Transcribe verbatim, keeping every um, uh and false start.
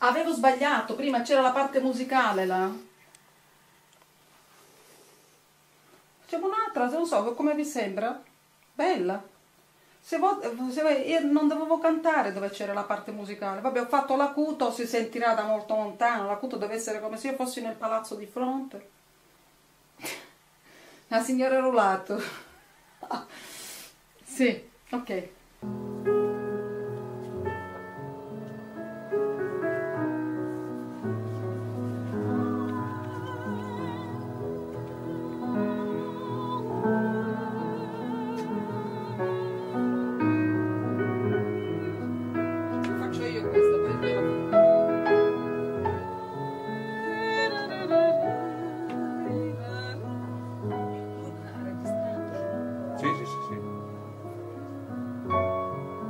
Avevo sbagliato, prima c'era la parte musicale là. Facciamo un'altra, non so, come vi sembra? Bella. Se vuoi, se vuoi, io non dovevo cantare dove c'era la parte musicale. Vabbè, ho fatto l'acuto, si sentirà da molto lontano. L'acuto deve essere come se io fossi nel palazzo di fronte. La signora Rulato. Sì, ok.